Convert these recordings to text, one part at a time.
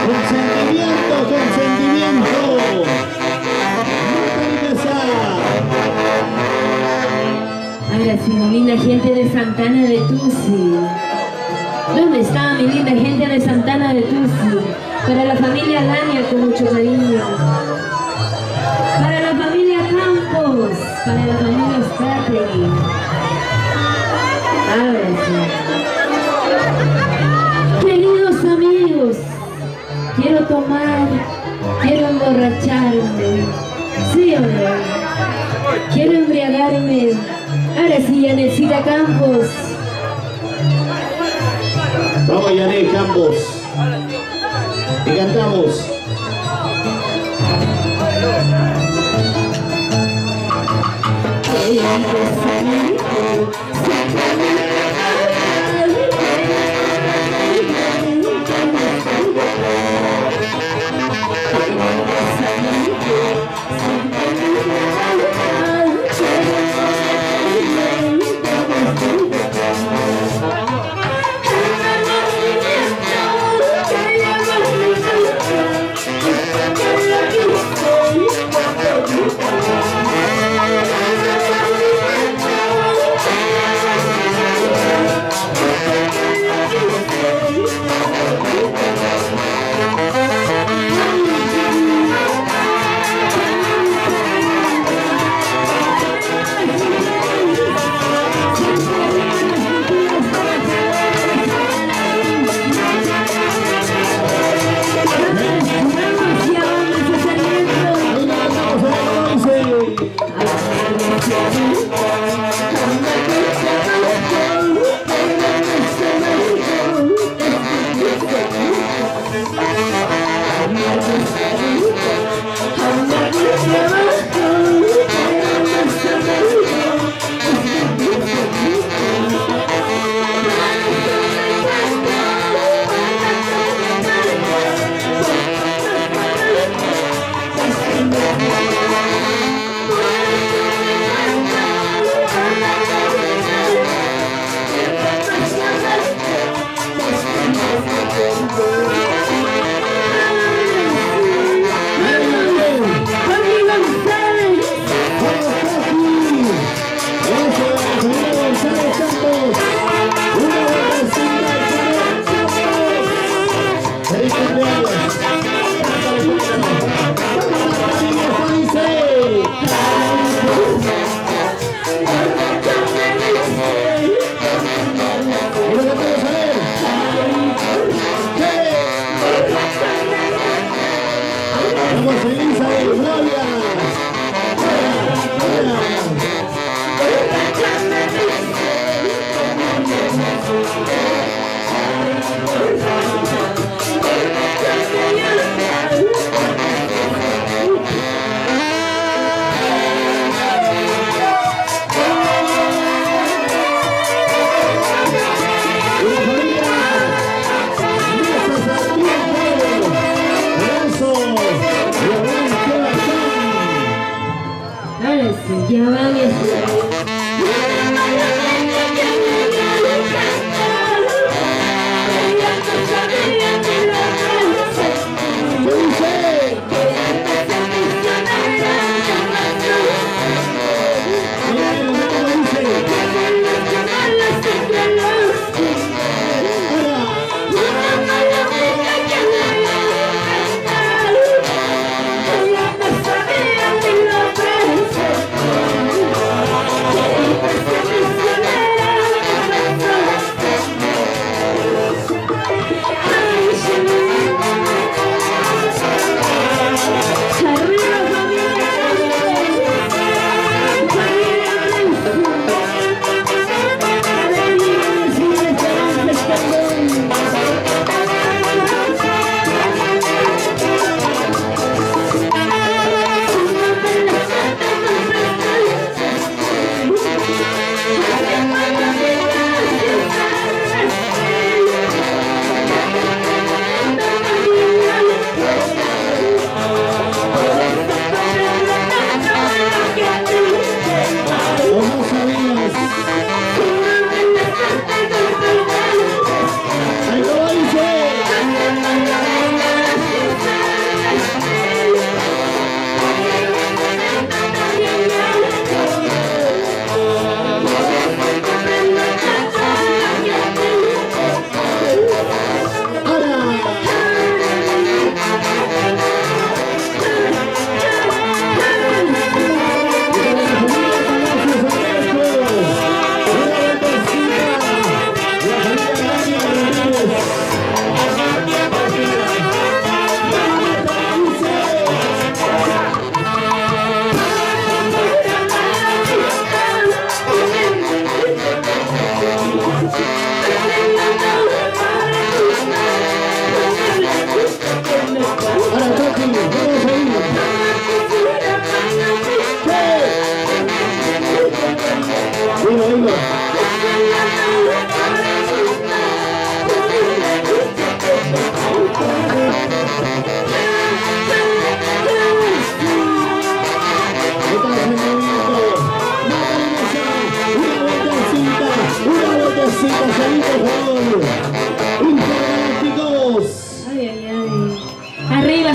Consentimiento, consentimiento. Ahora sí, mi linda gente de Santana de Tusi. ¿Dónde está mi linda gente de Santana de Tusi? Para la familia Lania con mucho cariño. Para la familia Campos. Para la familia Strategy. Ahora sí. Queridos amigos, quiero tomar, quiero emborracharme. ¿Sí o no? Quiero embriagarme. Ahora sí, Yanecita Campos. Vamos, Yanet Campos. Y cantamos.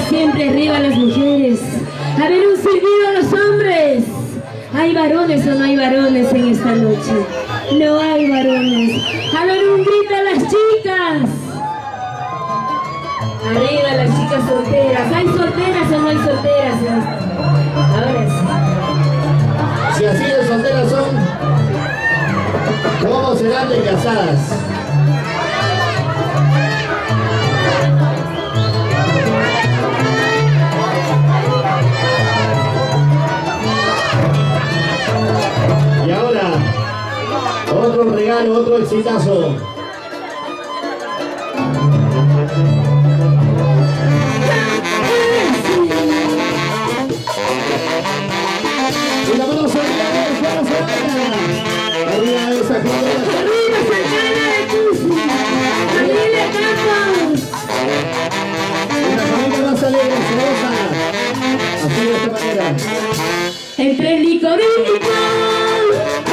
Siempre arriba las mujeres. A ver, un silbido a los hombres. ¿Hay varones o no hay varones en esta noche? No hay varones. A ver, un grito a las chicas. Arriba las chicas solteras. ¿Hay solteras o no hay solteras? Ahora sí. Si así de solteras son, ¿cómo serán de casadas? Y ahora, otro regalo, otro exitazo. Y la mano arriba de esa cuadra. Arriba Santana de Tusi. Familia Campos. Y la familia más alegre, celosa. Así de esta manera. Entre licor y licor,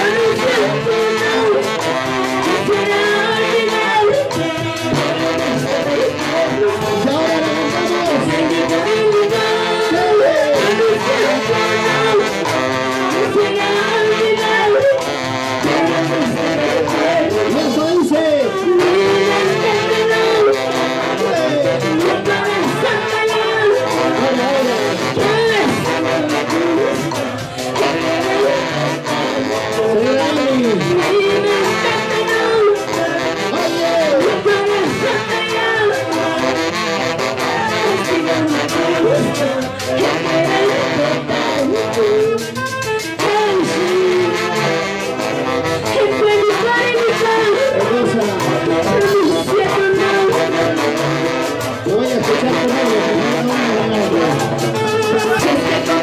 Y ahora levantamos. Y eso dice. Señora Eli. Hermosa. Te voy a escuchar con ella, porque no me van a ganar.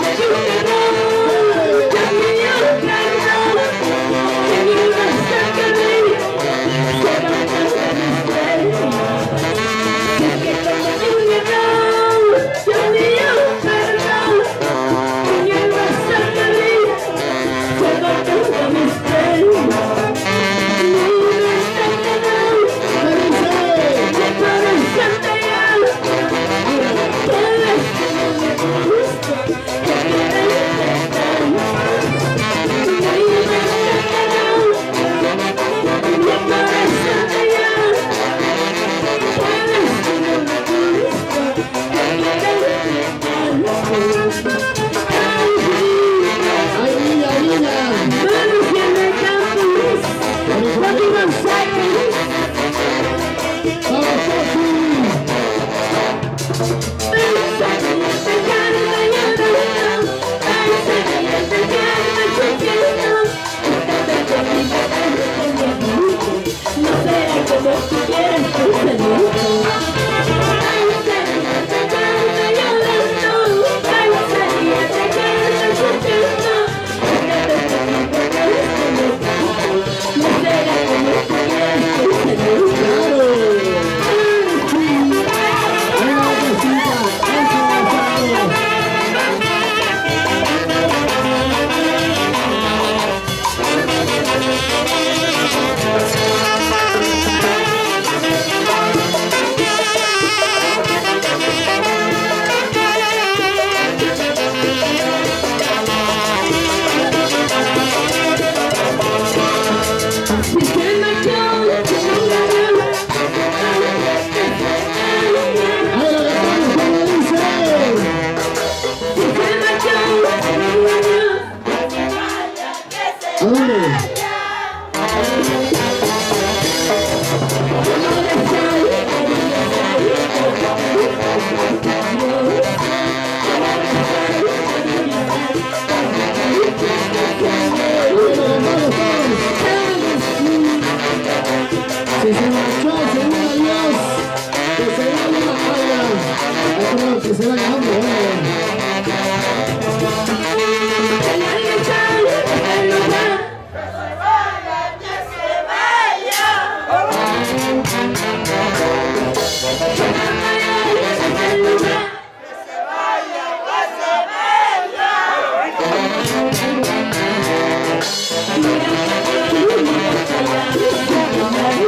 Que se vaya hambre,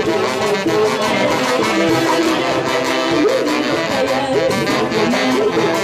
Thank you.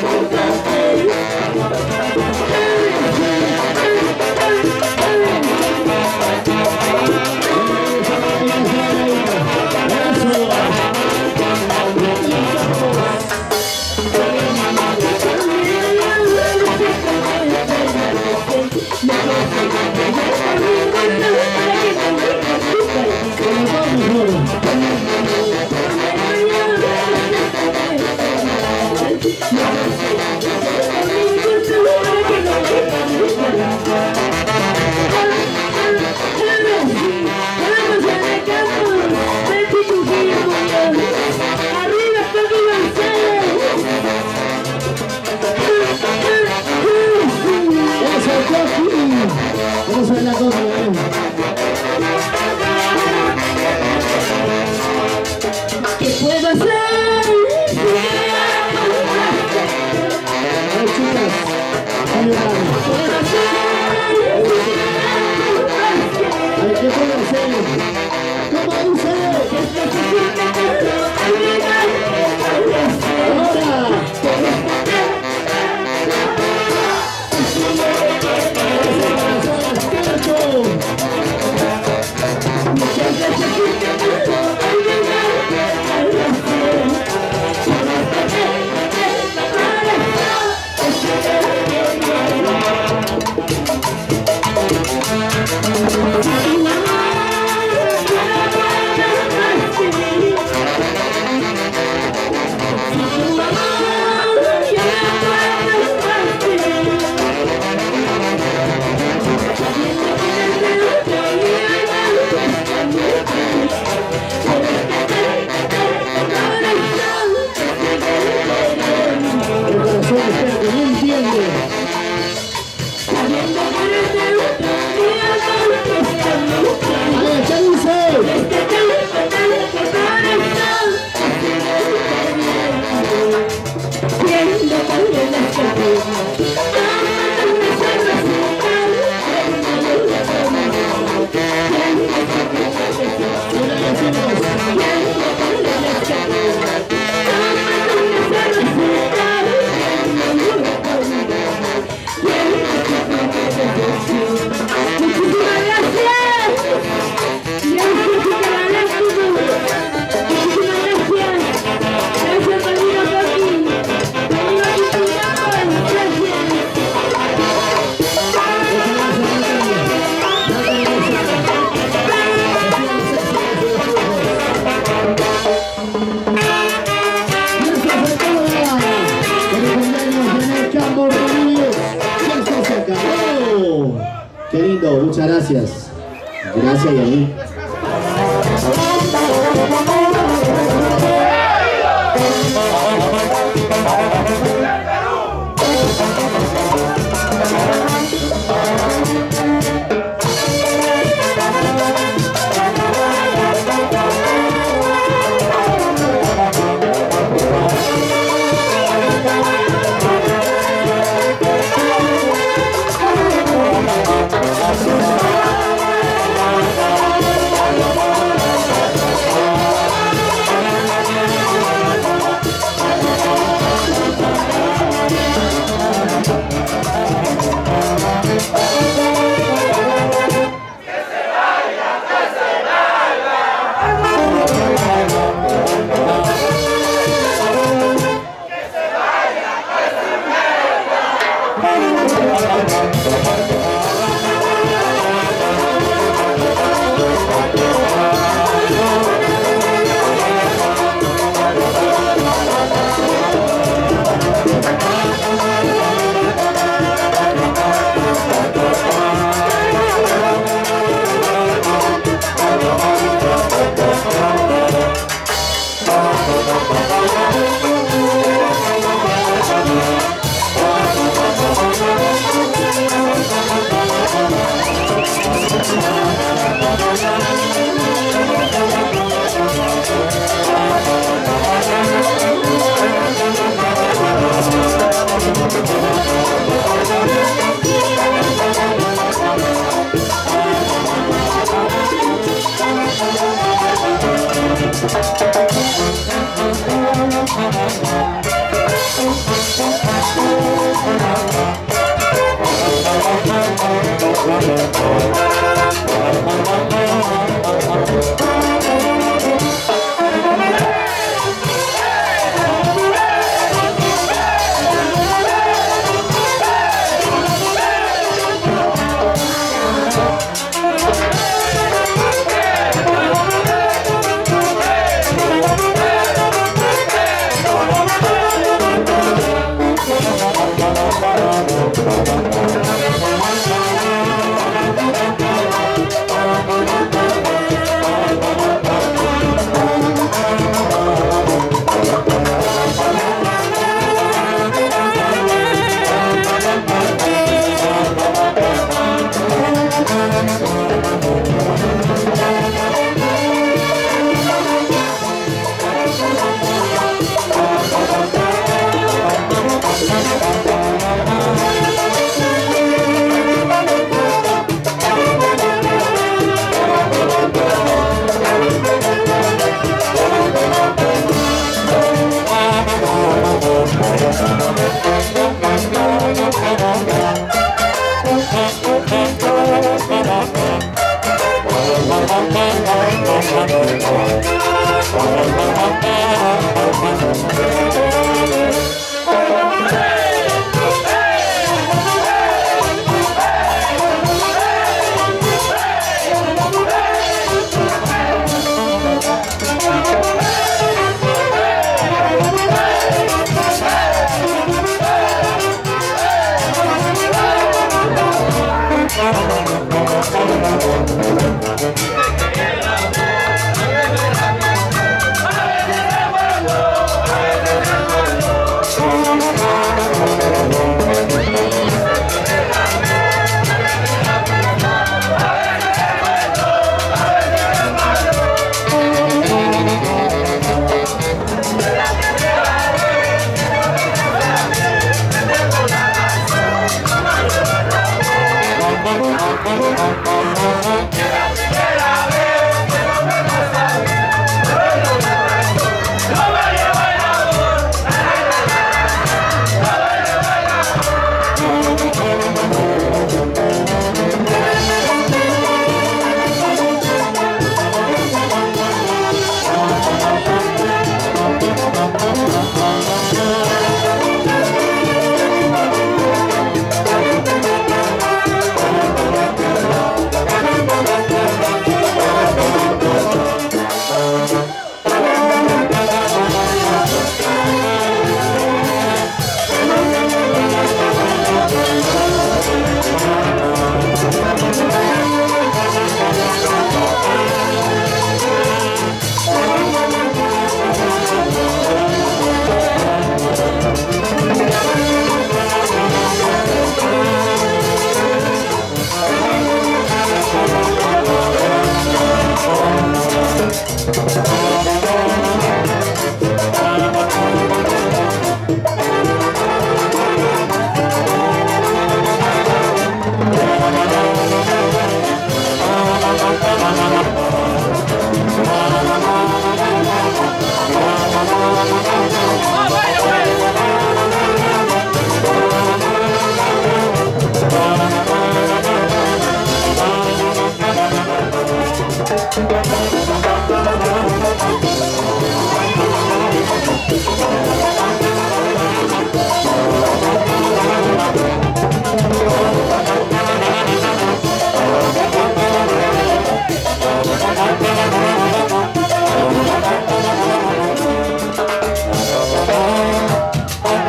Qué lindo, muchas gracias. Gracias, Yanni.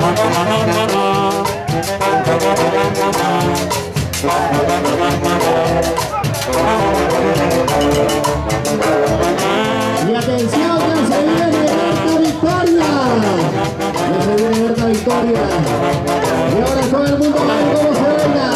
Y atención, que se viene Berta Victoria. Ya se viene Berta Victoria. Y ahora todo el mundo va a ver cómo se baila.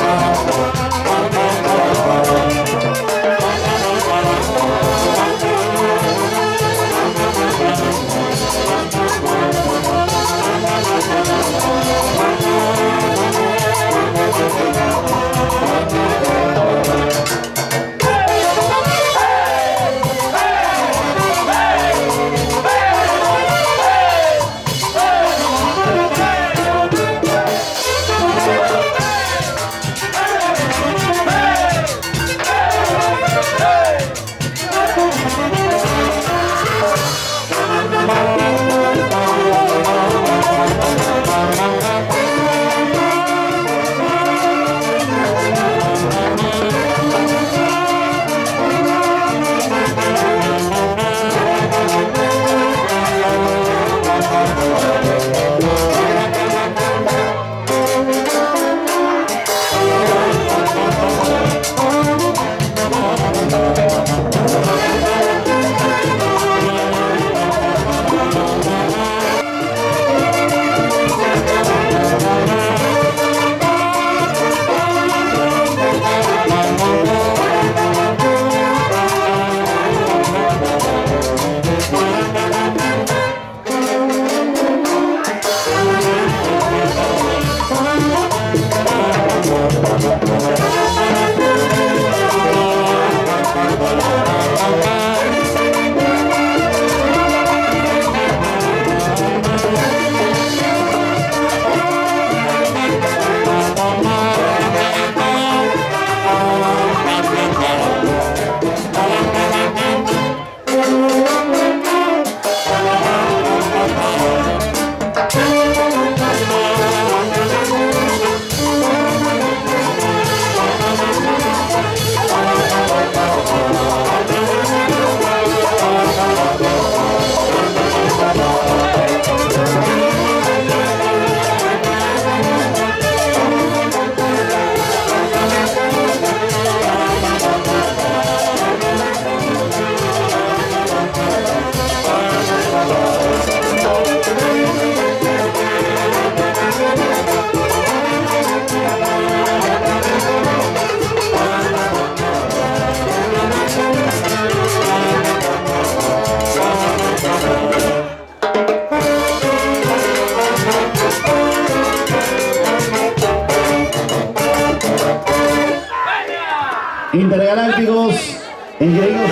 Intergalácticos, increíbles.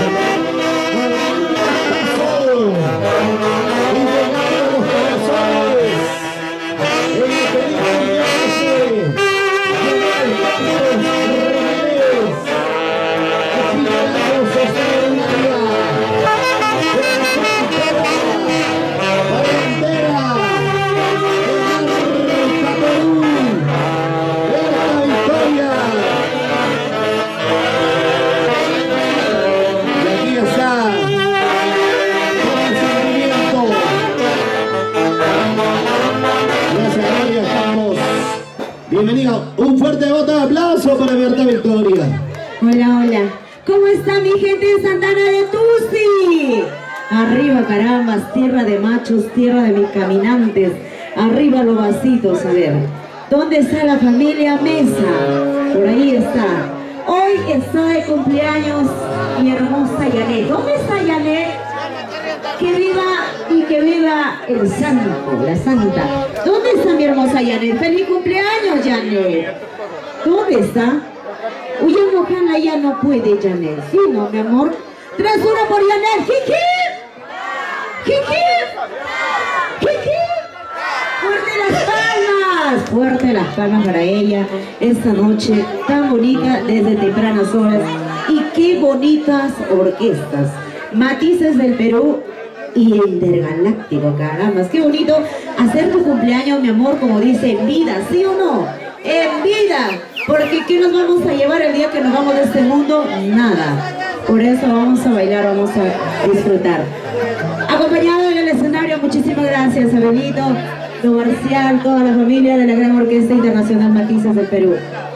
Bienvenida, un fuerte voto de aplauso para Berta Victoria. Hola, hola. ¿Cómo está mi gente de Santana de Tusi? Arriba, carambas, tierra de machos, tierra de mis caminantes. Arriba los vasitos, a ver. ¿Dónde está la familia Mesa? Por ahí está. Hoy está de cumpleaños mi hermosa Yanet. ¿Dónde está Yanet? Que viva y que viva el santo, la santa. ¿Dónde está mi hermosa Yanet? ¡Feliz cumpleaños, Yanet! ¿Dónde está? Uy, Mojana ya no puede, Yanet. ¿Sí, no, mi amor? ¡Tras una por Yanet! ¡Jiji! ¡Jiji! ¡Jiji! ¡Fuerte las palmas! Fuerte las palmas para ella esta noche tan bonita desde tempranas horas. Y qué bonitas orquestas. Matices del Perú y Intergaláctico, caramba, qué bonito hacer tu cumpleaños, mi amor, como dice, en vida, ¿sí o no? En vida, porque ¿qué nos vamos a llevar el día que nos vamos de este mundo? Nada. Por eso vamos a bailar, vamos a disfrutar. Acompañado en el escenario, muchísimas gracias, Abelito, Don Marcial, toda la familia de la Gran Orquesta Internacional Matices del Perú.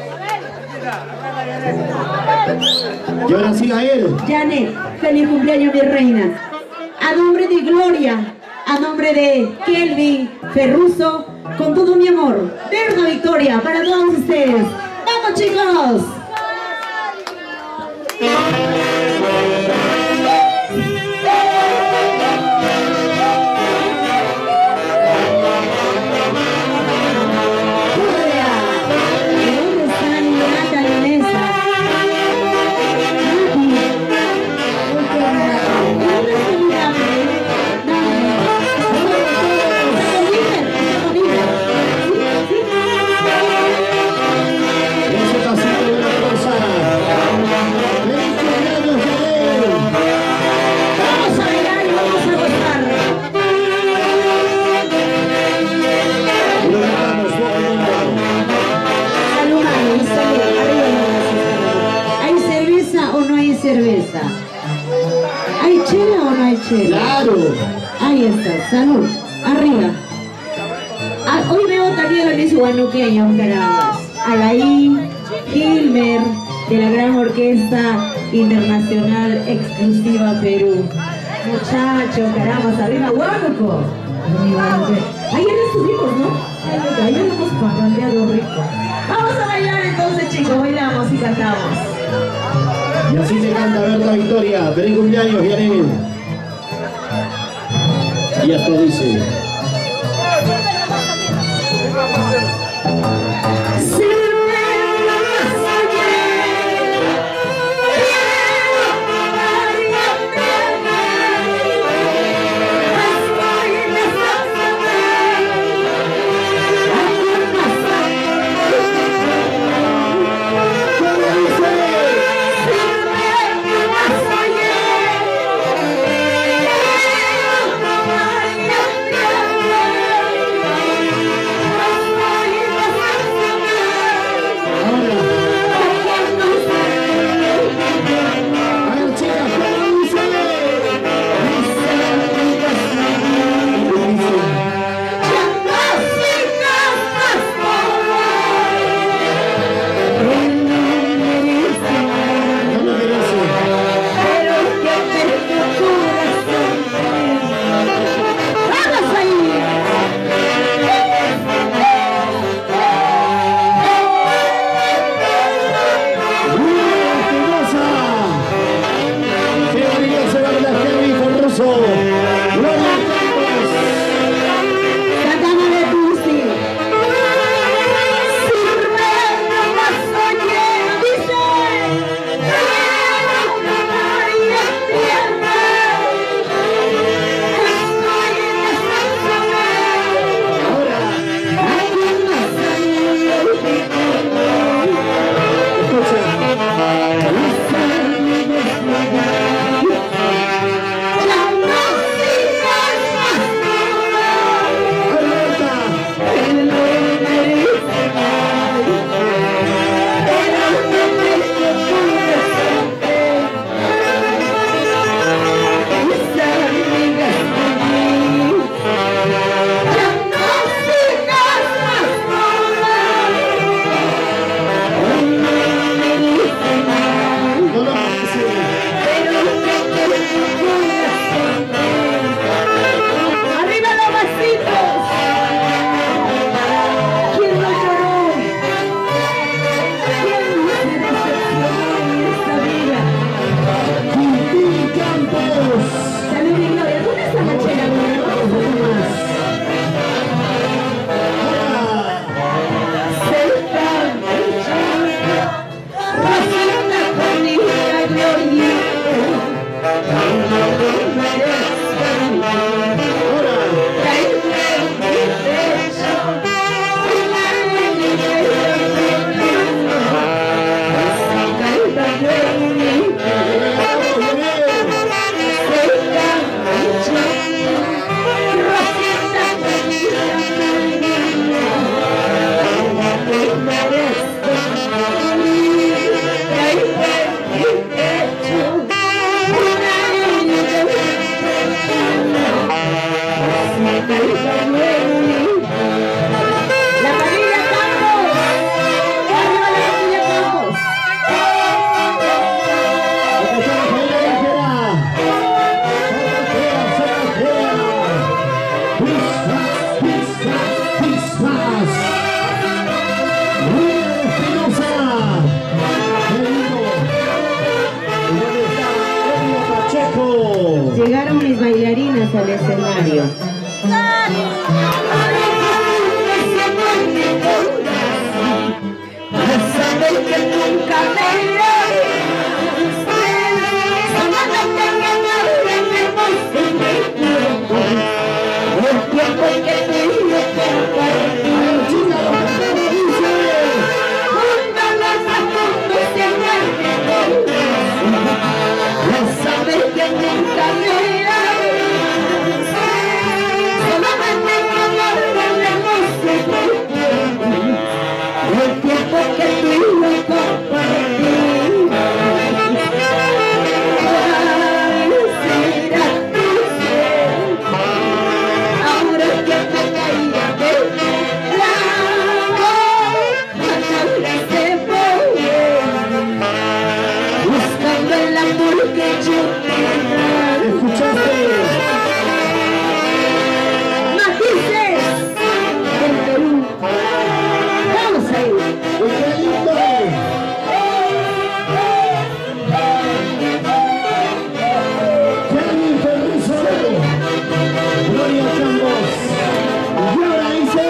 Y ahora sí a él. Yanet, feliz cumpleaños, mi reina. A nombre de Gloria, a nombre de Kelvin Ferruso, con todo mi amor, Berta Victoria, para todos ustedes. ¡Vamos! ¡Vamos, chicos! Cerveza. ¿Hay chela o no hay chela? Claro. Ahí está, salud. Arriba. Ah, hoy veo también a mis guanuqueños, carambas. Alain, Gilmer, de la gran orquesta internacional exclusiva Perú. Muchachos, carambas, arriba, Huánuco. Ayer estuvimos, ¿no? Ayer hemos parrandeado rico. Vamos a bailar entonces, chicos, bailamos y cantamos. Y así se canta Berta Victoria. Feliz cumpleaños, Yanin. Y esto dice. al escenario. Saber que nunca me irás, solamente que me hablemos en el tiempo que te dio compartir. Júntalas a todos en el corazón, saber que nunca me irás, solamente que me hablemos en el tiempo que tú y yo compartimos. ¿Cuál será tu ser? Ahora que me caía de lado, atrás de poder, buscando el amor que yo te daba. ¿Escuchaste? Matices del Perú. Vamos a ir. ¡Qué lindo! Jennifer Rizzo, Gloria Campos, y ahora dice...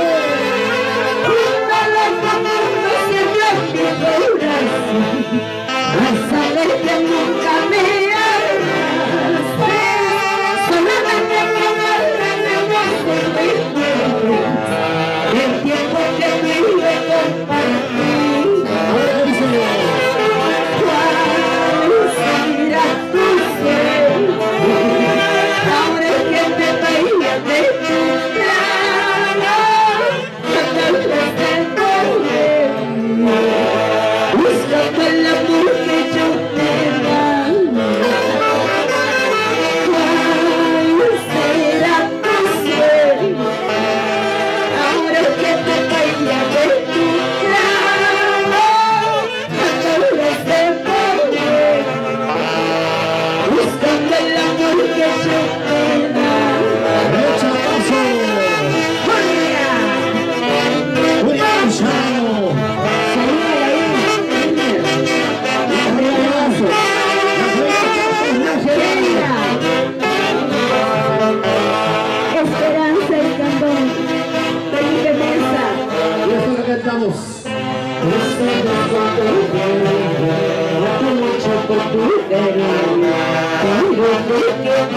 A saber que nunca me harás, solamente que me harás el tiempo que tú y yo compartimos. Ahora dice... ¿Cuál será tu ser? Ahora que te caía de tu lado, atrás de poder, buscando el amor que yo te daba. ¿Cuál será tu ser? Ahora que te caía de tu lado, atrás de poder, buscando el amor que yo te daba. ¡Echa paso! ¡Julia! ¡Julián Chano! Esperanza el Cantón, Felipe Mesa. Y esto que cantamos. Mucho por tu querer, pero porque te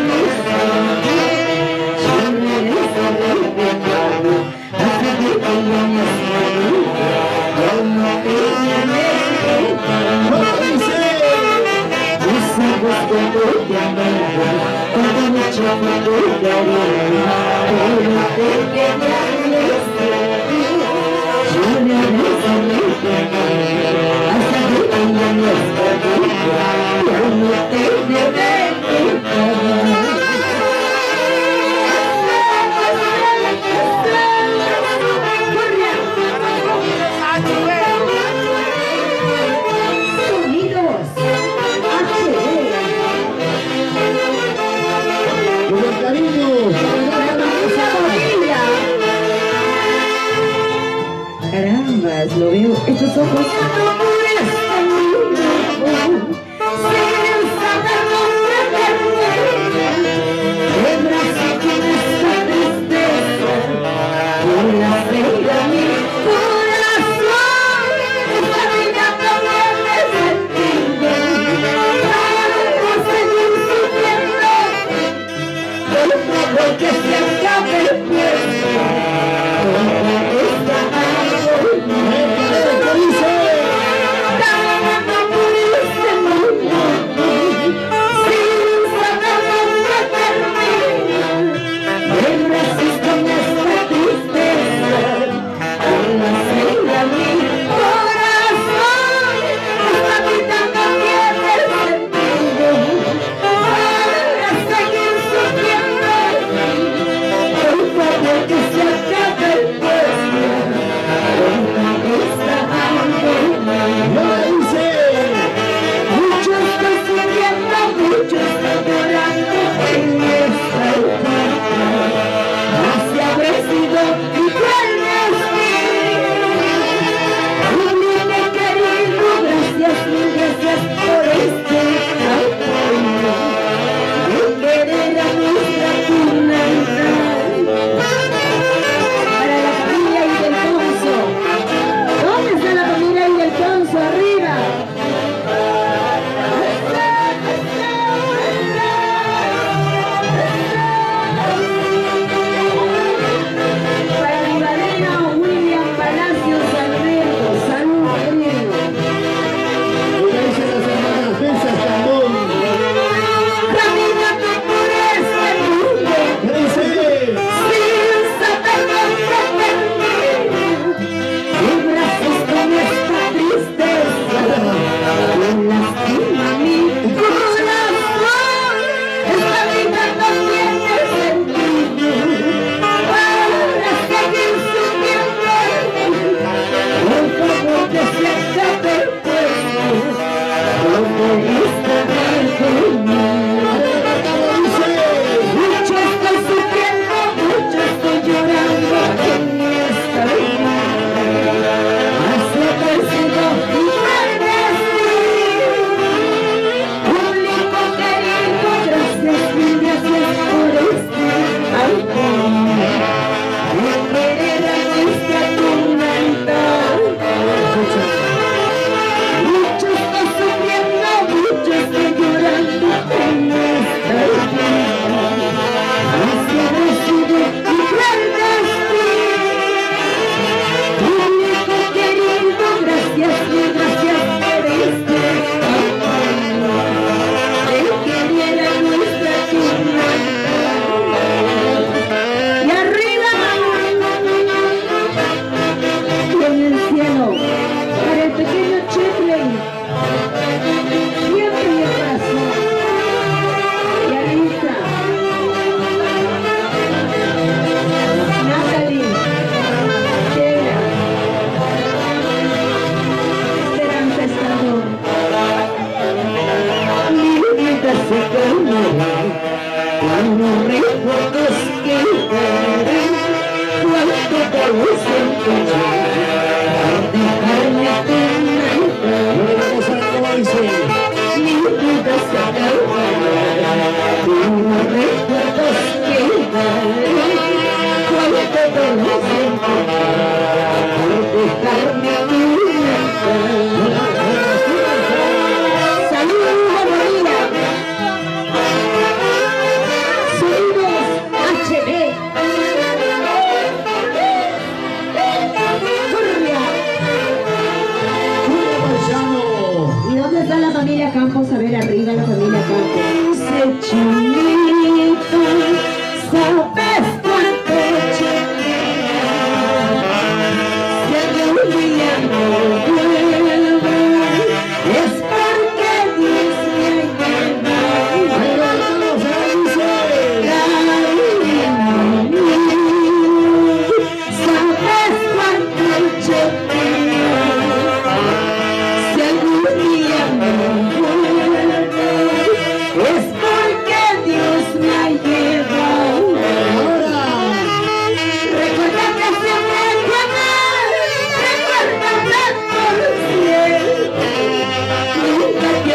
yo no eres arrepentado, hace que te llames yo no te llames ¿Cómo dice? tus ojos cuando te amaba, cuando mucho por tu querer, pero porque te llames yo no eres arrepentado, hasta que te llames yo no te Sonidos HD. Con el cariño. Carambas, lo veo, estos ojos. Que se acabe el tiempo, ¿Qué dice?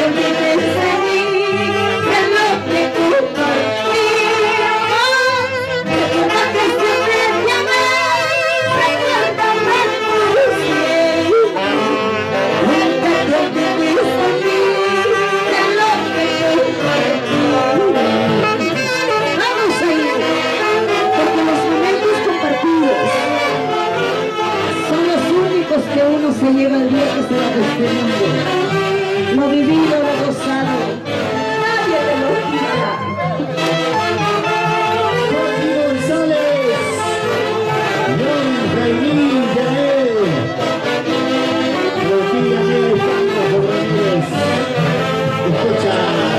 Se lleva el día que se va de este mundo. Lo vivido, lo gozado, nadie te lo quita. Jorge González, John Jaimín Yanel, Rocío Yanel, Carlos Rodríguez. Escucha.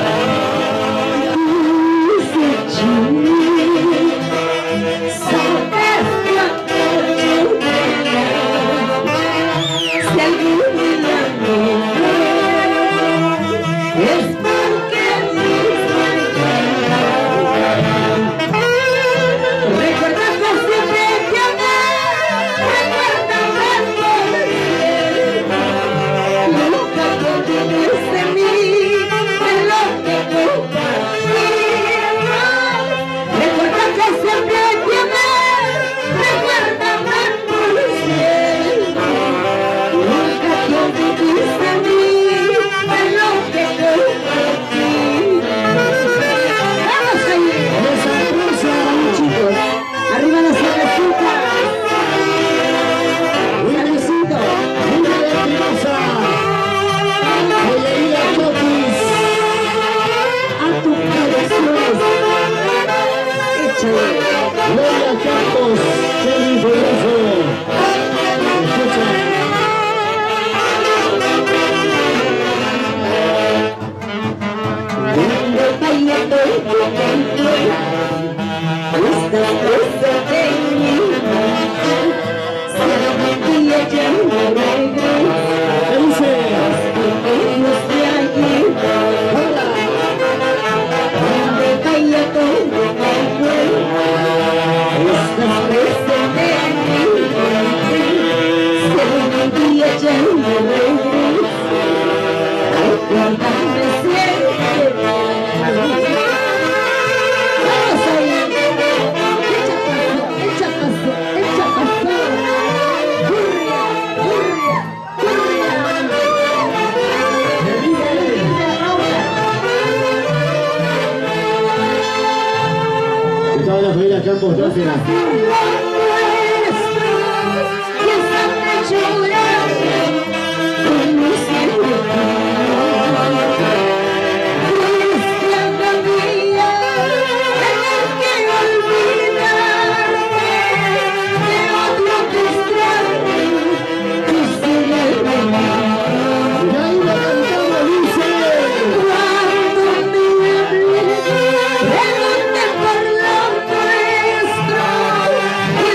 Gloria Campos, Kelly Veloso. Escucha. Cuando bailando y cantando, estás presente en mi mente. Si algún día ya no regresas, ¿Qué dice? irnos de allí. Hola. Cuando bailando y cantando, estás presente en mi mente. Si algún día ya no regresas, recuérdame siempre. Vamos ahí. Echa paso, echa paso. Hurria, hurria, hurria. Y toda la familia Campos, gracias. Pregunten por lo nuestro.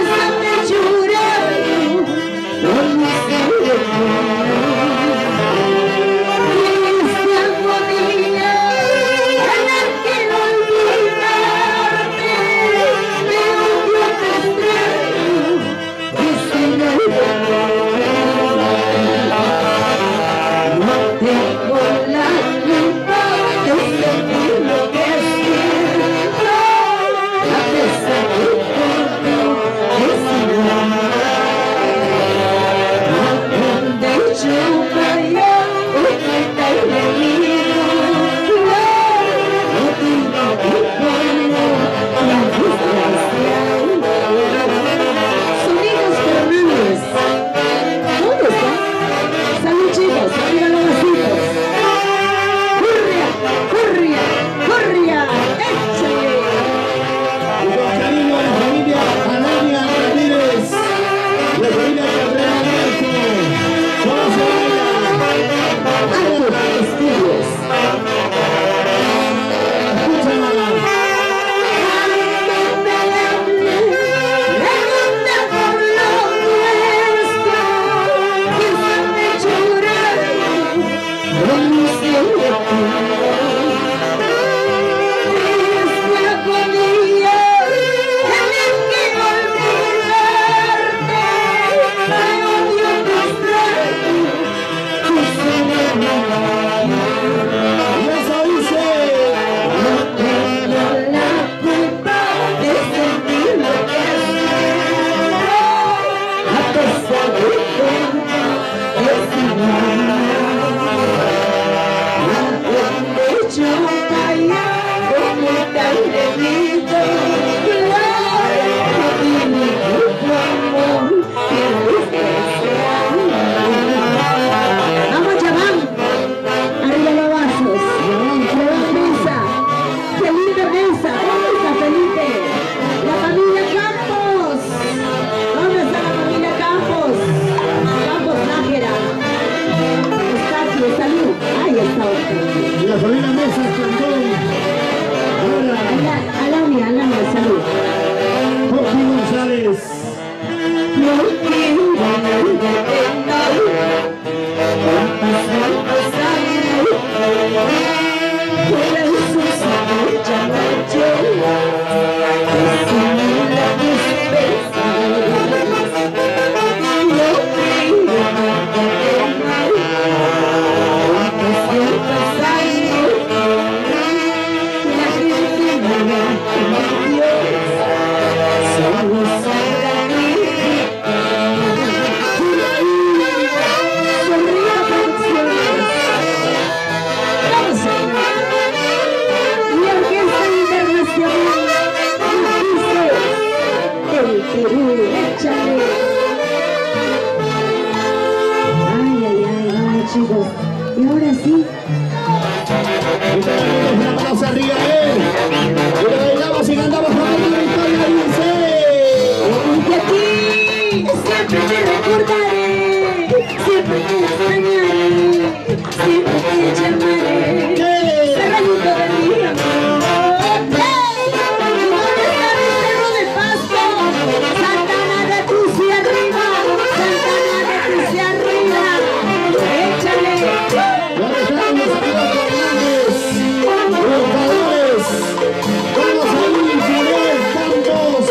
Y tenemos una mano arriba, y lo bailamos y cantamos con la victoria, dice. Y a ti siempre te recordaré, siempre te extrañaré, siempre te llamaré. Cerradito de mi amor. ¿Y dónde está mi cerro de Pasto? Santana de Tusi arriba, Santana de Tusi arriba. Échale. ¿Dónde están los amigos Fernández? Los jugadores. Vamos a ir, Fidel Campos.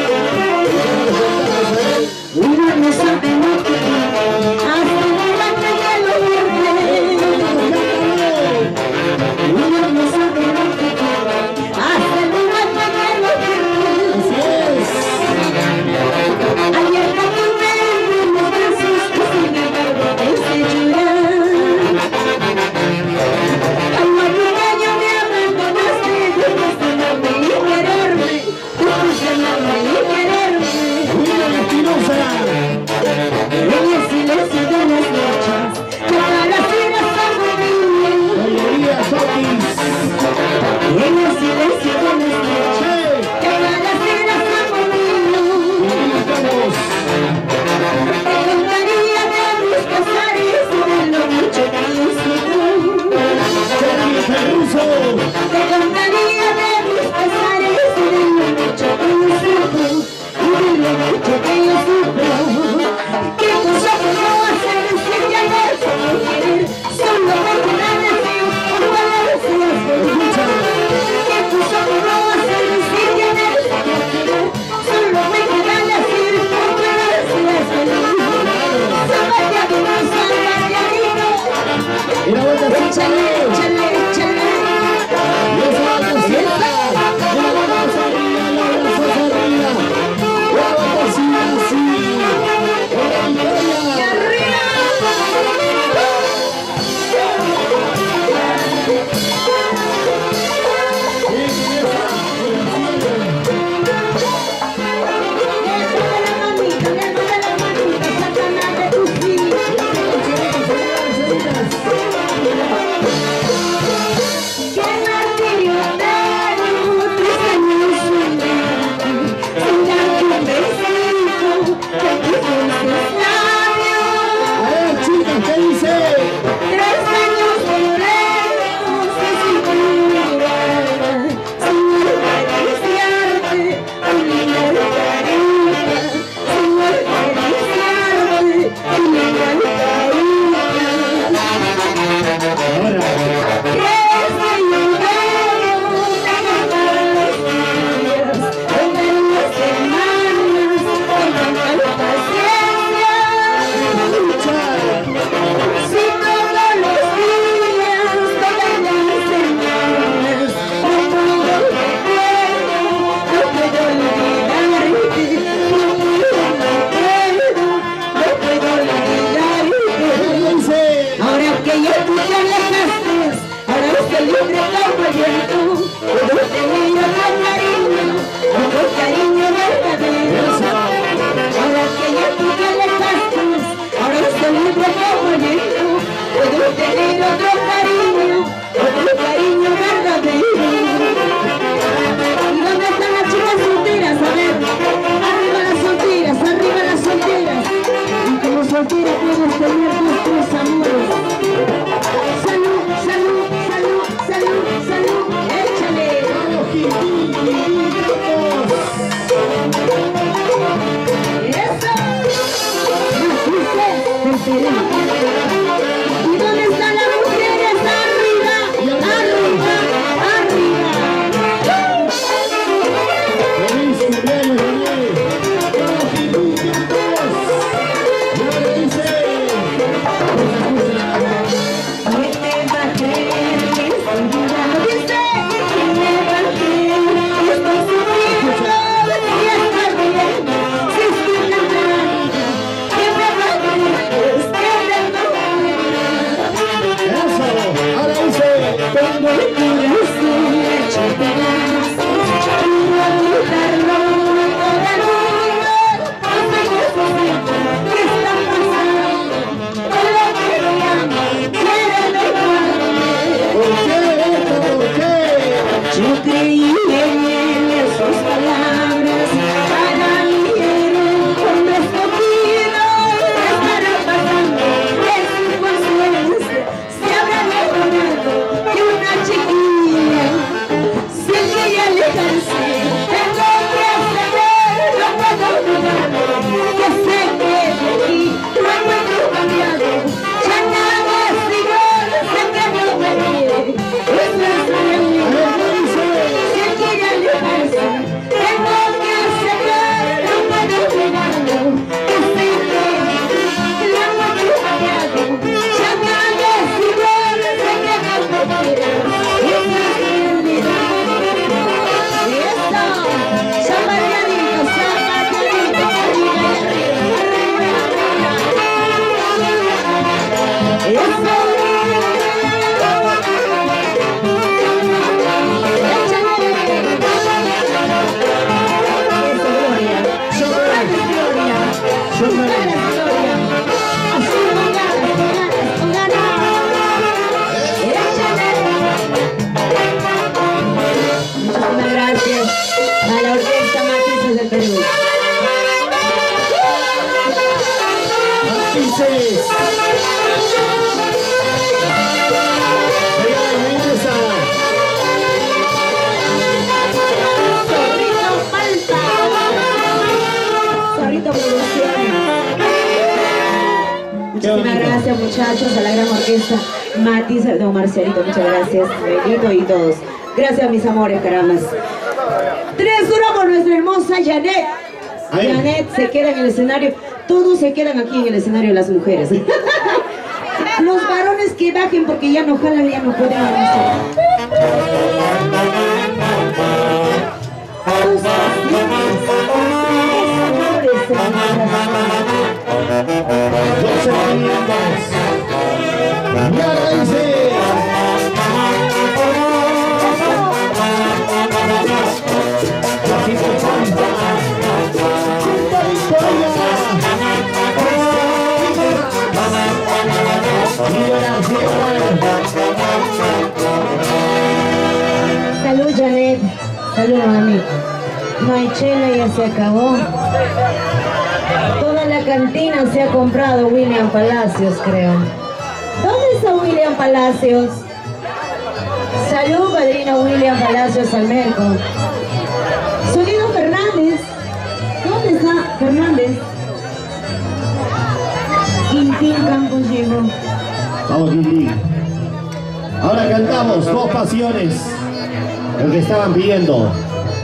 Una mesa de noche, hasta el momento que lo pierde. Una mesa de noche, hasta el momento que lo pierde. Ayer te tomé en los brazos y sin embargo te hice llorar. Alma pequeña me abandonaste, después de amarme y quererme, después de amarme y quererme. En el silencio de las noches, todas las iras han dormido. En el silencio de las noches, todas las iras han dormido. Te contaría de mis pesares, de lo mucho que yo sufro. Te contaría de mis pesares, de lo mucho que yo sufro. Y de lo mucho que yo sufro. ¿Qué cosa puedo hacer sin querer, solo querer? Solo me queda decir, ojalá seas feliz. ¿Qué cosa puedo hacer sin querer, solo querer? Solo me queda decir, ojalá seas feliz. Sábate a tu casa, Marianito. Échale, échale, échale. Y esa va a ser la vamos arriba, la abrazos arriba. La batacina así. Con la victoria. A ver, chicas, ¿qué dice? 3 años de lejos y sin mirar, sin acariciarte, tu linda carita, sin acariciarte, tu linda carita. Ahora. 3 años lejos, te cantaron los días, contaron las semanas, con tanta paciencia. Si todos los días, todas las semanas, no puedo olvidarte, no puedo olvidarte, no puedo olvidarte. Ahora que ya tú te alejaste, ahora estoy libre como el viento, puedo tener otro cariño verdadero. Ahora que ya tú te alejaste, ahora estoy libre como el viento, puedo tener otro cariño verdadero. ¿Y dónde están las chicas solteras? A ver, arriba las solteras, arriba las solteras. Y como soltera puedes tener tus amores. Salud, salud, salud, salud, salud, échale. Eso. ¿Y dónde están las mujeres? Arriba, arriba, arriba. ¿Quién me va a creer que estoy llorando? Dice, ¿quién me va a creer que estoy sufriendo? Si estás bien, si estoy cantando, ¿quién me va a creer que estoy dando Eso, ahora dice. Tengo el corazón hecho pedazos, quiero gritarlo a todo el mundo. No sé qué está pasando, con lo que me amo, quiero dejarlo. Yo creí en sus palabras para ir con mi escogido. Estará pasando en su conciencia. Se habrá mejorado que una chiquilla. Si quiere alejarse, tengo que saber, no puedo dudarlo. Que se quede aquí, no encuentro cambiado. Ya nada es igual, sé que no me mire. Eso es realidad. Si quiere alejarse, tengo que saber, no puedo dudarlo. Que se quede aquí, no encuentro cambiado. Ya nada es igual, sé que no me mire. Eso es realidad. Muchísimas gracias a la Orquesta Matices del Perú. Matices. Zorrito Producciones. Muchísimas gracias, muchachos, a la gran orquesta Matices, don Marcelito, muchas gracias, Benito y todos. Gracias, mis amores, carambas. 3-1 por nuestra hermosa Janet. Ahí. Janet se queda en el escenario. Todos se quedan aquí en el escenario, las mujeres. Los varones que bajen porque ya no jalan, ya no pueden avanzar. Los Salud, Janet. Salud, mami. No hay chela, ya se acabó. Toda la cantina se ha comprado William Palacios, creo. ¿Dónde está William Palacios? Salud, padrino William Palacios Almerco. Sonido Fernández. ¿Dónde está Fernández? Quintín Campos llegó. Vamos, Quintín. Ahora cantamos Dos Pasiones. Lo que estaban pidiendo.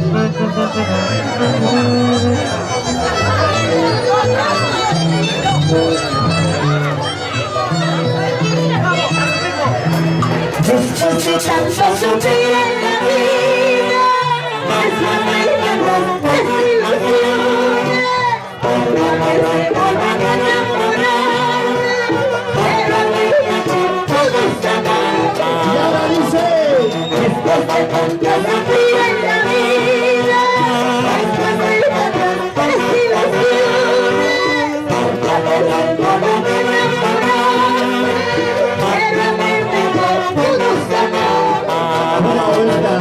Después de tanto sufrir en la vida, después de tantas desilusiones, porque se vuelvan a enamorar, pero a mí todo está mal. Y ahora dice. Después de tanto sufrir en la vida, después de tantas desilusiones, porque se vuelvan a enamorar, pero a mí todo está mal. Una vuelta.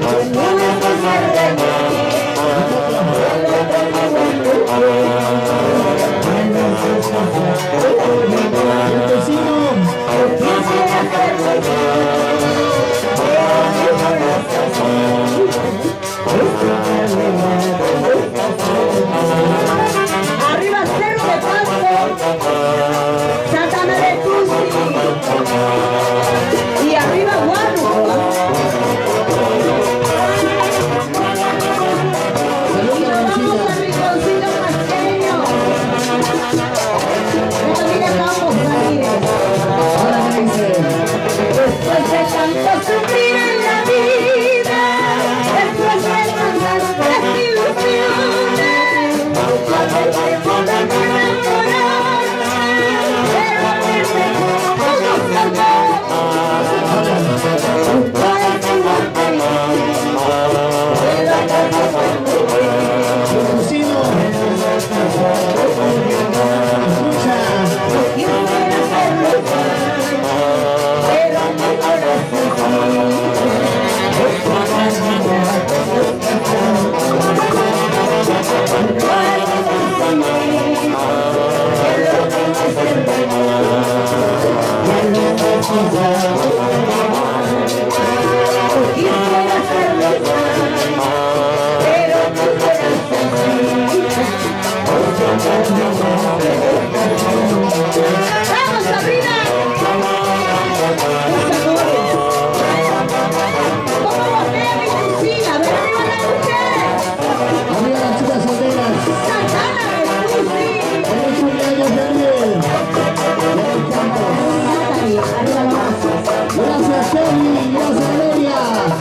El vecino. Kelly, gracias Gloria.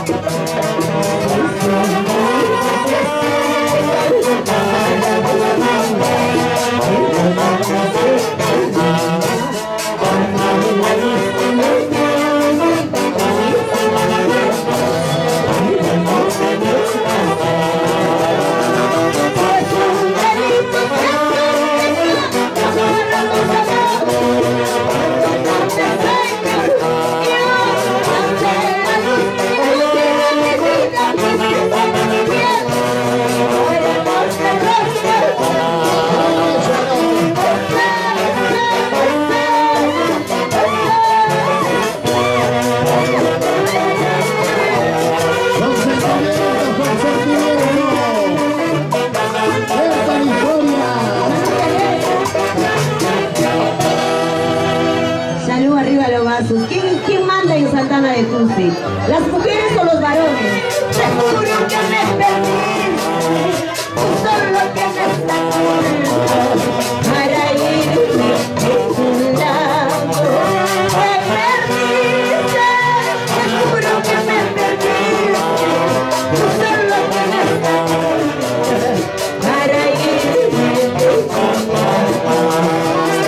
¿Quién manda en Santana de Tusi? ¿Las mujeres o los varones? Seguro que me perdiste, solo que me está para irme de tu lado. Me perdiste, seguro que me perdiste, solo que me está para irme de tu lado.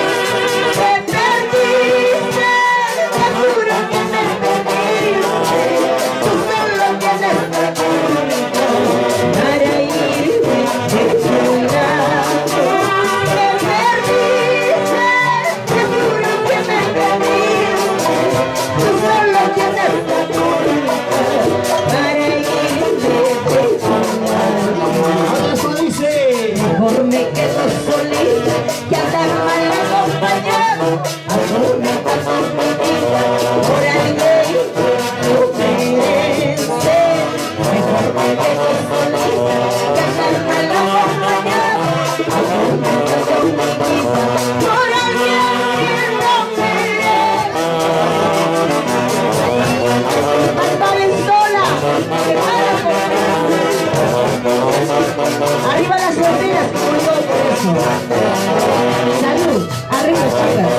Arriba las fronteras, como todo por eso. Salud, arriba chicas.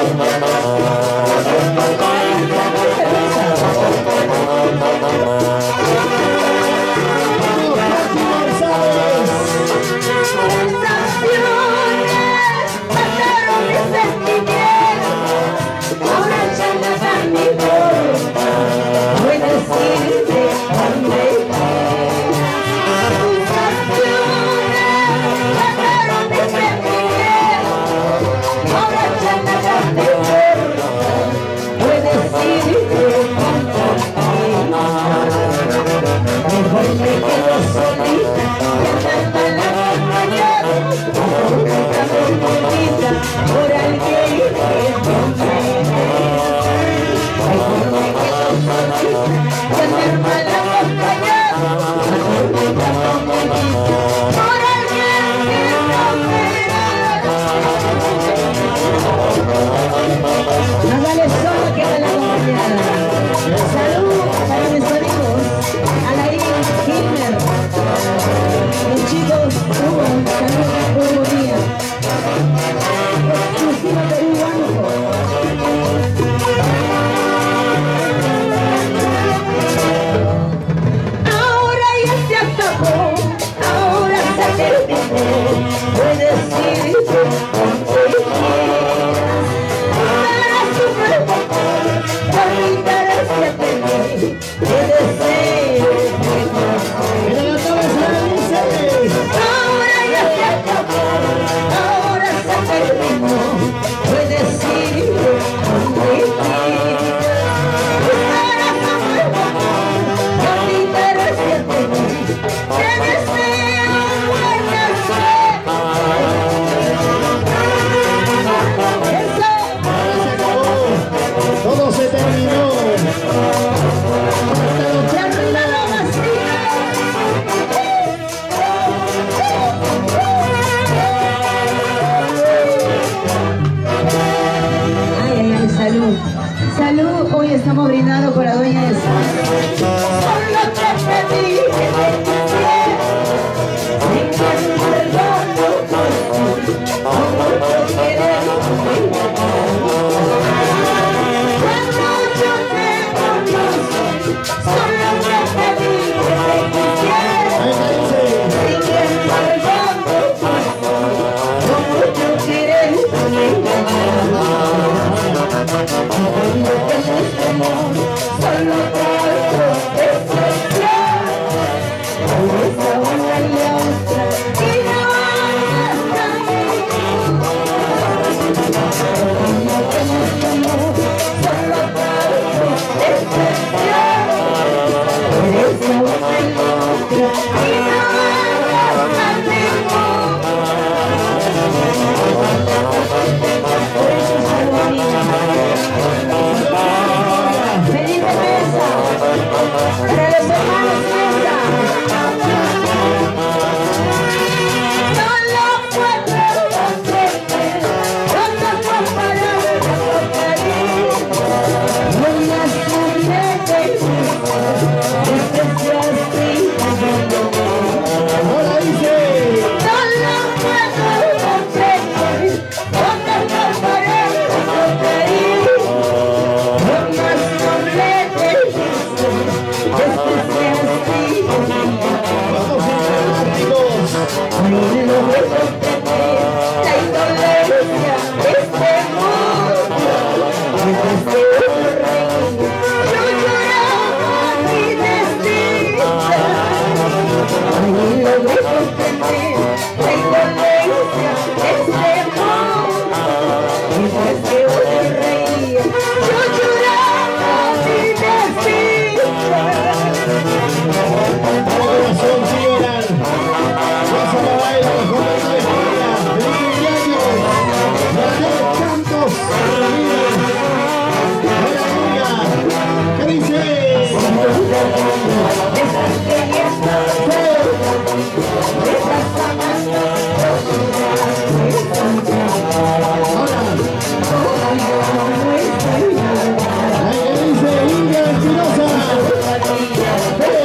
Mataron mis sentimientos, ahora ya no dan mi voz. Voy a decirte dónde. Mejor me quedo solita, que andar mal acompañada, por alguien que no me mejor me quedo solita, que andar mal acompañada, por alguien que no me Hágale solo que me la acompañada. Salud para mis amigos. Alain, Hitler, los chicos, Hugo, salud, Hugo Díaz, exclusiva peruano. Ahora ya se acabó, ahora se terminó, puedes irte donde quieras, para su nuevo amor, por mi interés que perdí, te deseo. Ahora ya se acabó, ahora se terminó, puedes irte donde quieras, para su nuevo amor, por mi interés que perdí, te deseo buena suerte. Eso. Todo se terminó. Salud, hoy estamos brindando por la dueña de Solo te pedí que me quisieras, sin que mi perdón como yo quieres. Cuando yo te Ahí dice India Espinosa.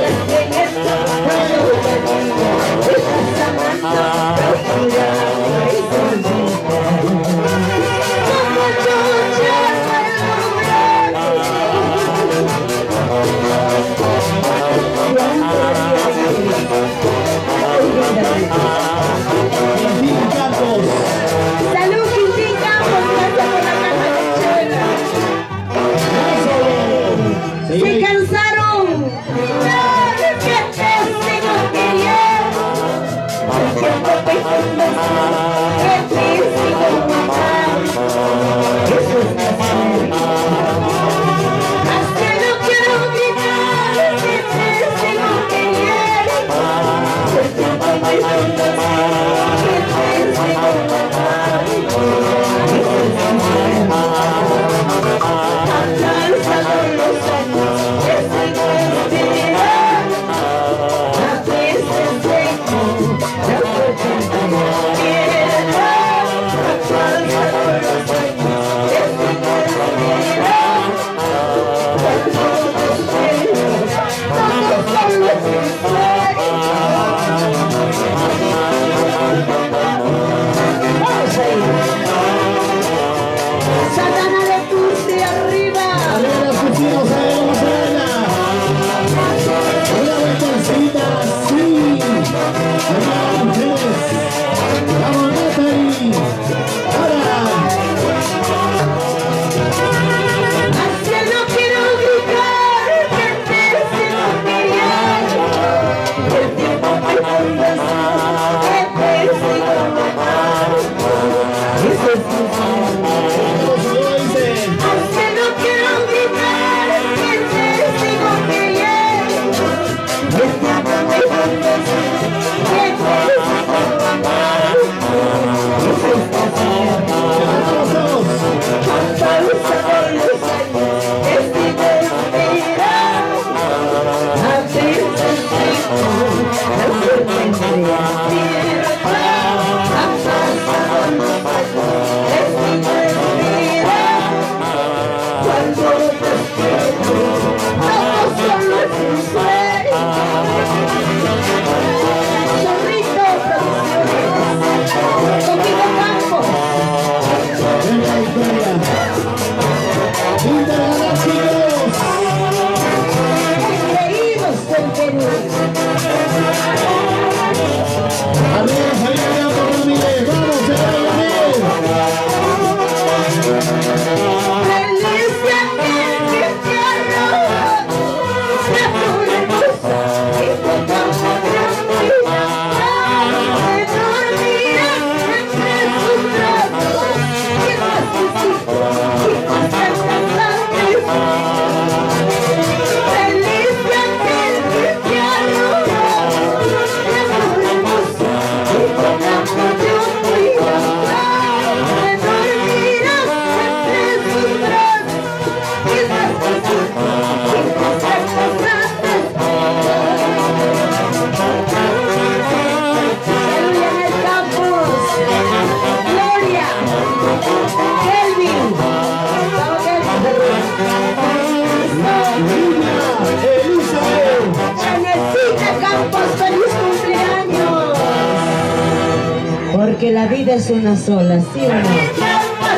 porque la vida es una sola, ¿sí o no?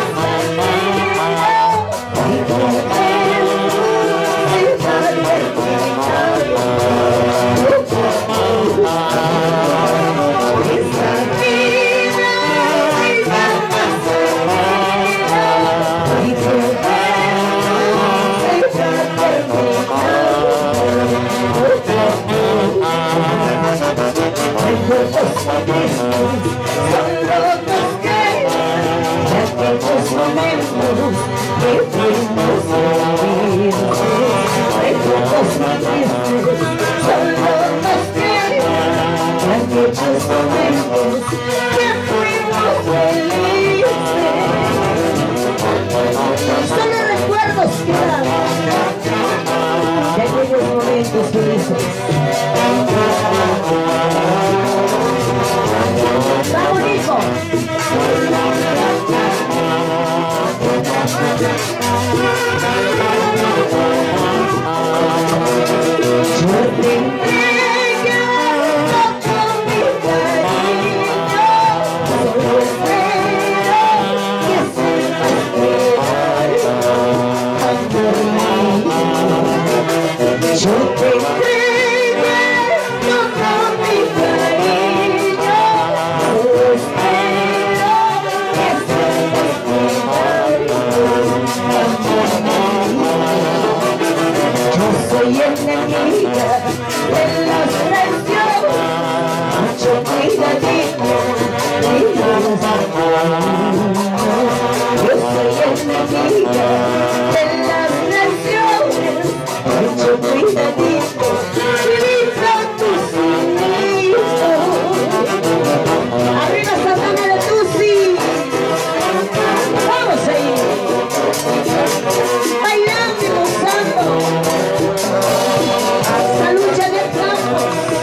Solo recuerdos quedan de aquellos momentos felices. ¡Vamos, hijo! Yo te entrego todo mi cariño, solo espero que sepas quedar por mí. Yo te entrego todo mi cariño, solo espero que sepas quedar por mí. Yo soy enemiga de las traiciones, mucho cuidadito de las yo soy enemiga de las traiciones, mucho cuidadito, grita tus hijos. Arriba Santana de Tusi, vamos ahí, bailando y gozando. La lucha del campo.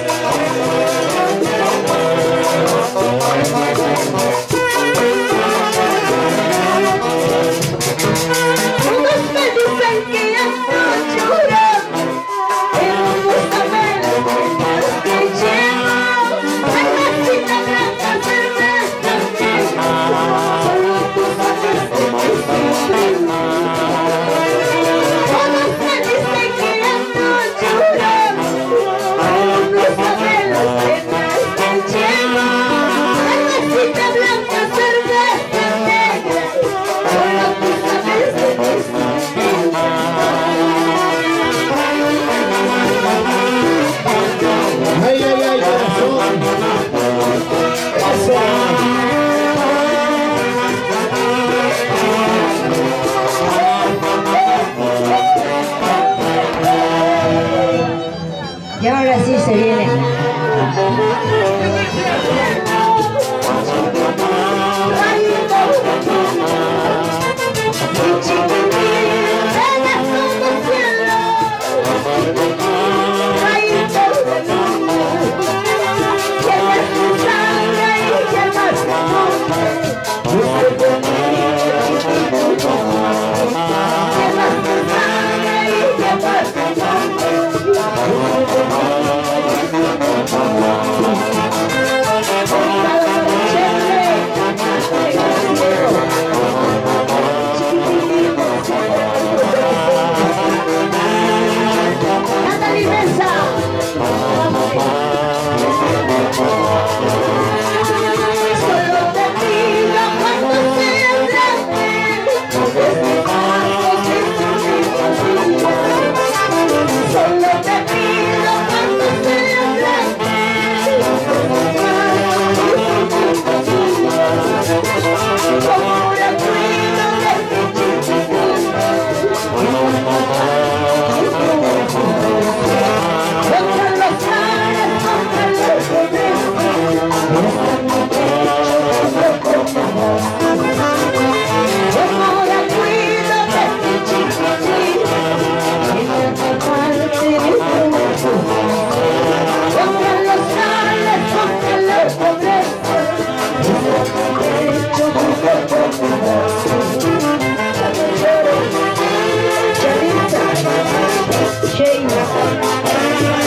Unos me dicen que ando llorando, pero no saben que llevo cervecita blanca, cerveza negra. Solo tú sabes que estoy sufriendo. Unos me dicen que ando llorando, pero no saben las penas que llevo. Cervecita blanca, cerveza negra. Solo tú sabes que estoy sufriendo. Ay, ay, ay, corazón. Y ahora sí se viene.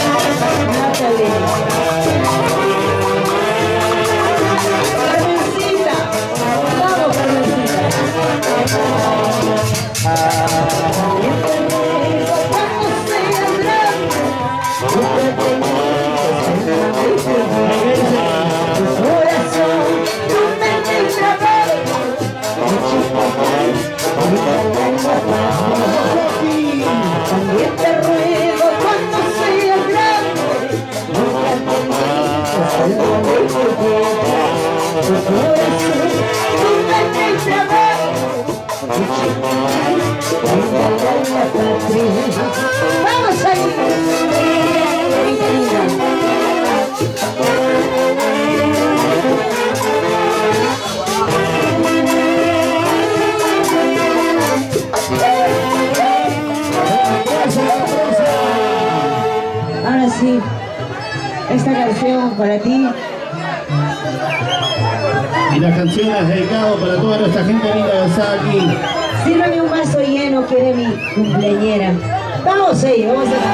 Natalie. Vamos ahí. Ahora sí, esta canción para ti. Y la canción es dedicada para toda nuestra gente linda que está aquí. Sírvame un vaso lleno, quiere mi cumpleañera. Vamos ahí, vamos a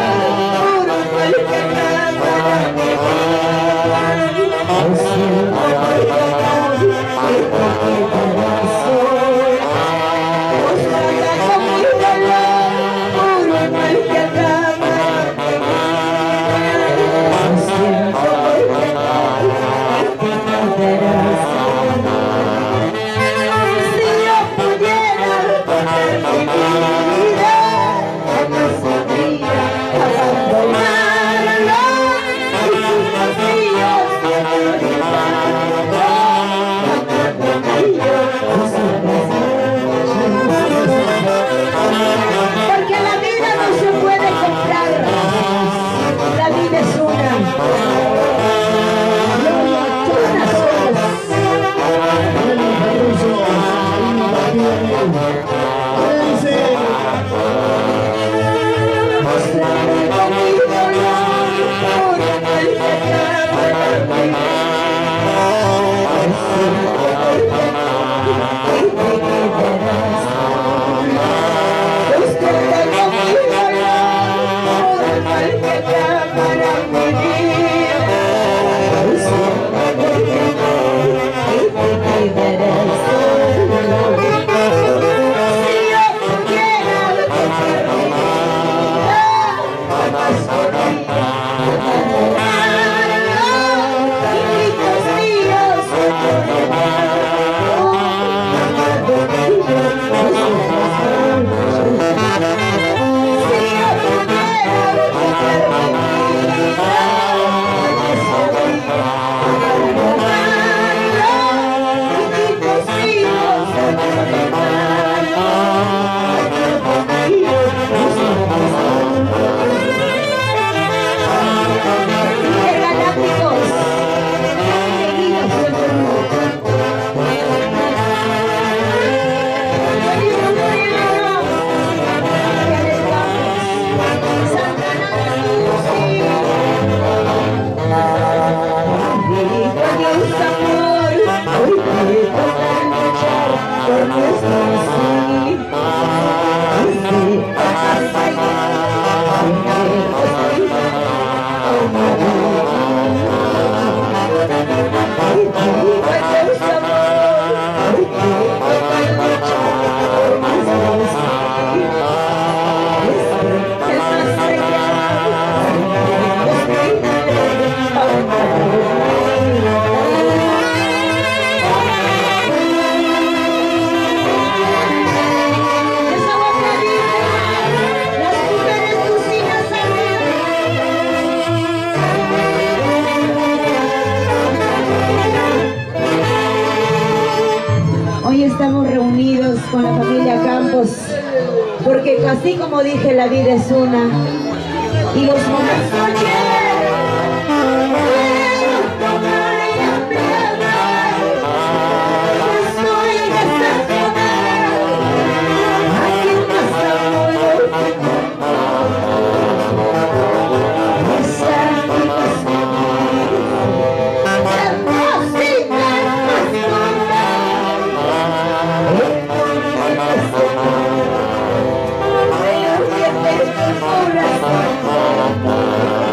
estamos reunidos con la familia Campos, porque así como dije, la vida es una y los momentos corazón.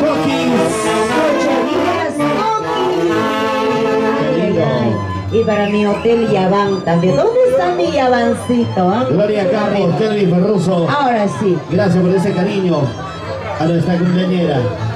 Coquis. Y para mi hotel Yaván también. ¿Dónde está mi Yavancito? Gloria Campos, Kelly Ferruso. Ahora sí. Gracias por ese cariño a nuestra cumpleañera.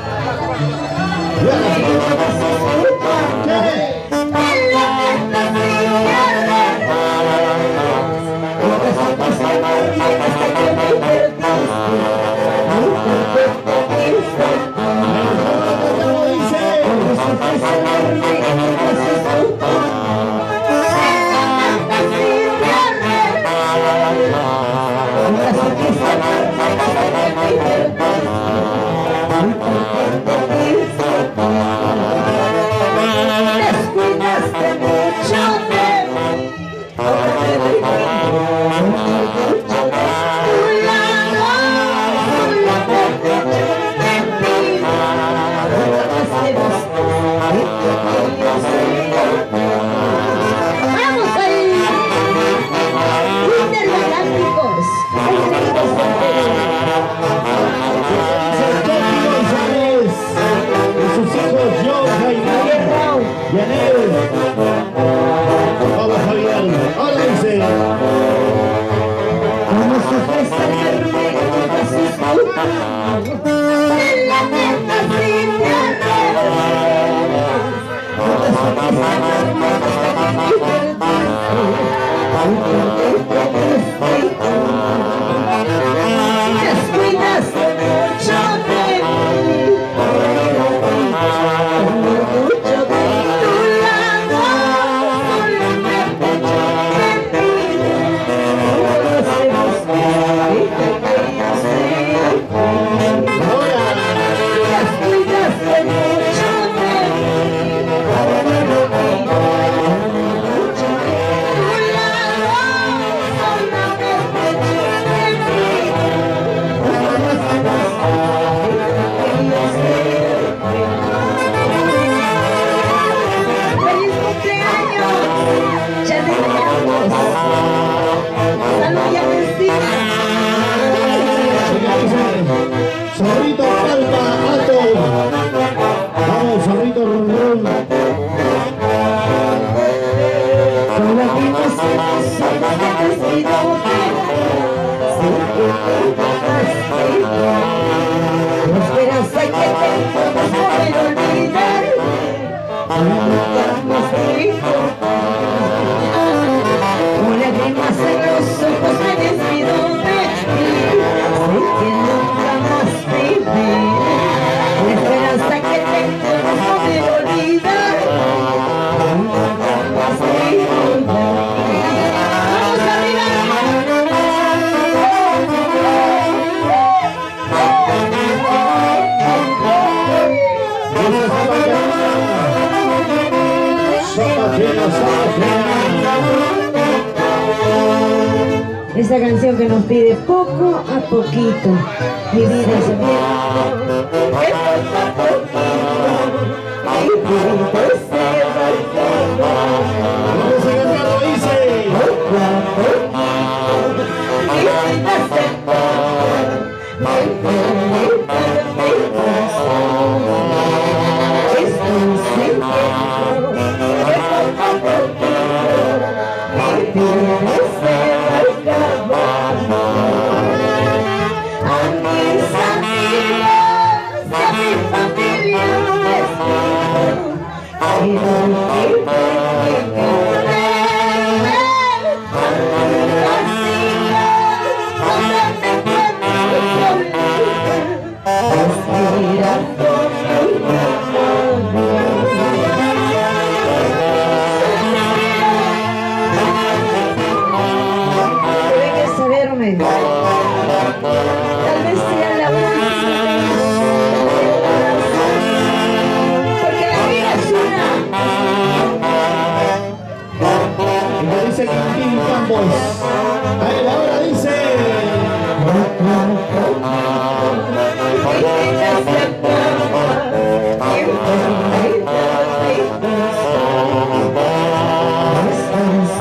Esa canción que nos pide poco a poquito. Mi vida se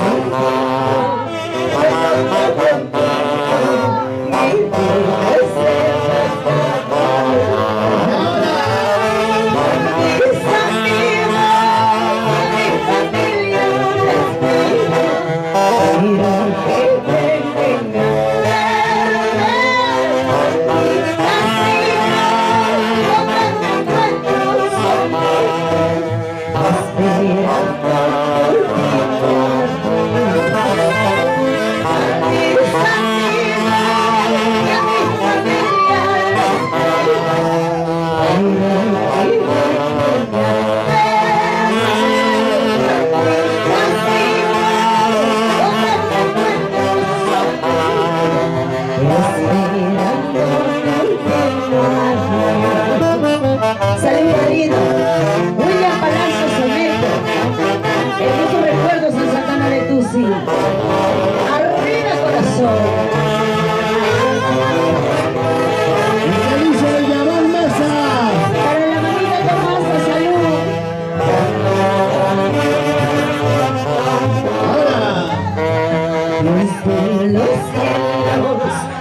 Yes.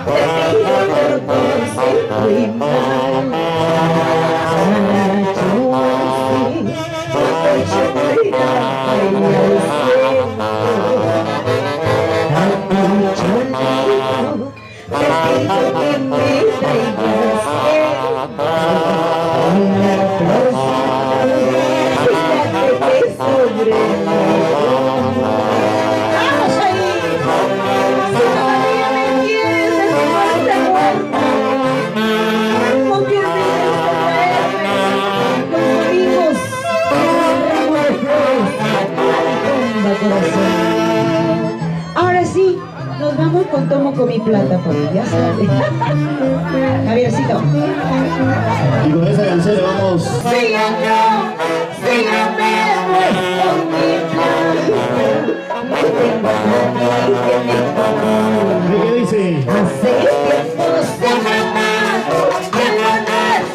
Ahora sí, nos vamos con Tomo con mi plata, porque ya sabe. Javiercito. Y con esa canción le vamos. Síganme pues con mi plata. No tengo a nadie que me compre. ¿Qué dice? Hace tiempo se me ha dado que no es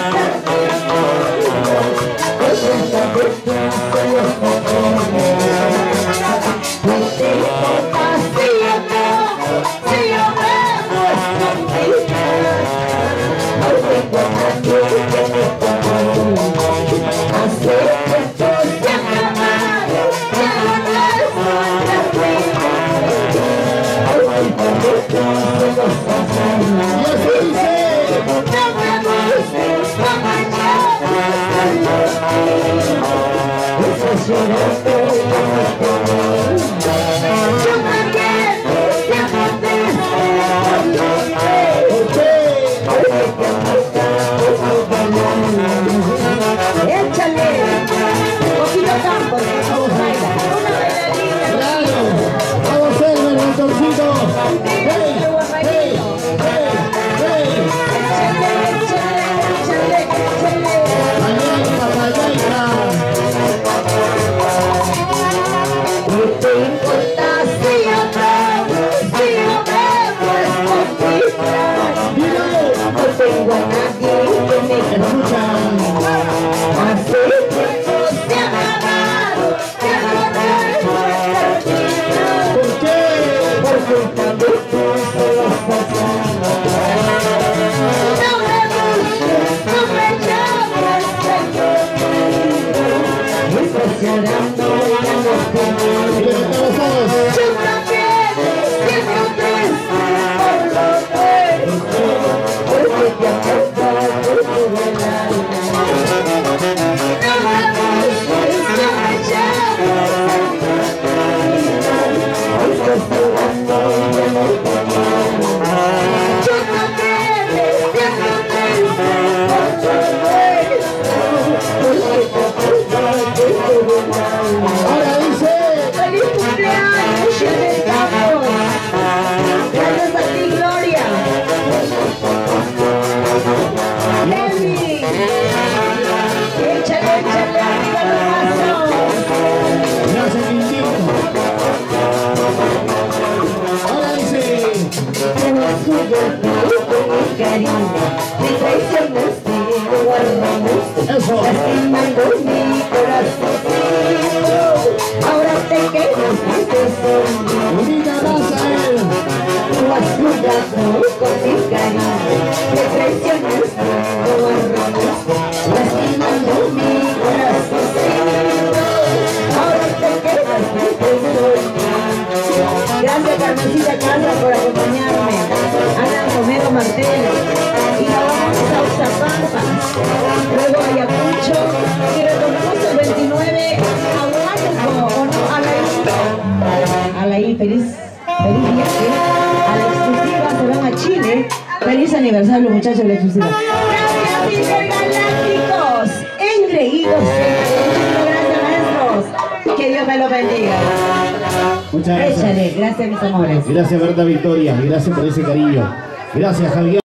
lastimando mi corazoncito. Ahora te quedas triste solo. Tú has jugado con mi cariño, me traicionaste, lo arruinaste, lastimando mi corazoncito. Ahora te quedas triste solo. Gracias Carmencita Casa por acompañarme. Ana Romero Martel. Y ahora vamos a Uxapampa, luego a Ayacucho y retornamos el 29 a Huánuco, o no, a la I, feliz viaje, a la exclusiva, se van a Chile. Feliz aniversario muchachos de la exclusiva. Gracias intergalácticos, engreídos, gracias maestros, que Dios me lo bendiga. Muchas gracias. Échale, gracias mis amores. Gracias Berta Victoria, gracias por ese cariño. Gracias Javier.